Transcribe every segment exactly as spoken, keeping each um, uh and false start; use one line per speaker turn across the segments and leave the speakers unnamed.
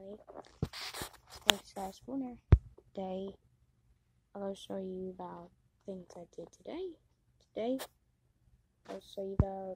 today. Thanks guys for dinner. Today I'm gonna show you about things I did today. Today I'll show you about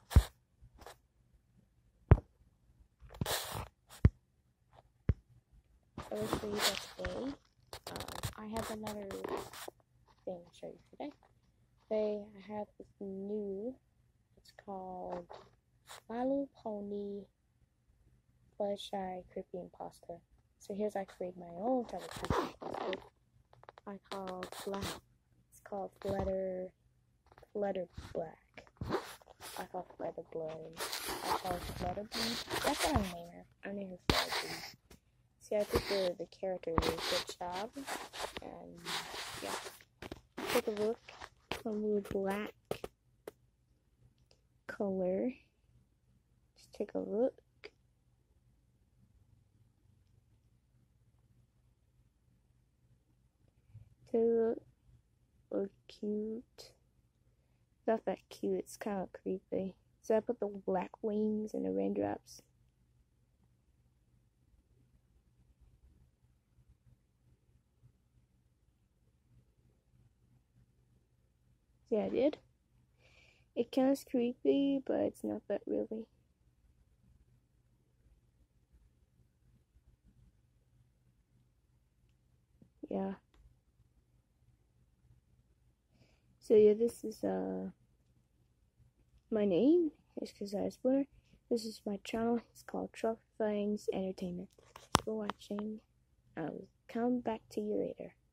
I will show you about today. Um, I have another thing to show you today. Today I have this new, it's called My Little Pony Flutterblack Creepypasta. So here's I create my own type of creepypasta. I call Flat. It's called Flutter Flutterblack. I call Flutterblood. I call it Flutterblood. That's what I'm naming her. I'm naming her Flutterblood. See, I think the the character did a good job, and yeah. Take a look. A little black color. Just take a look. Take a look. Look cute. Not that cute. It's kind of creepy. So I put the black wings and the raindrops. Yeah, I did. It kind of creepy, but it's not that really. Yeah. So yeah, this is uh my name. It's Creepypasta. This is my channel. It's called Truck Things Entertainment. Thanks for watching. I'll come back to you later.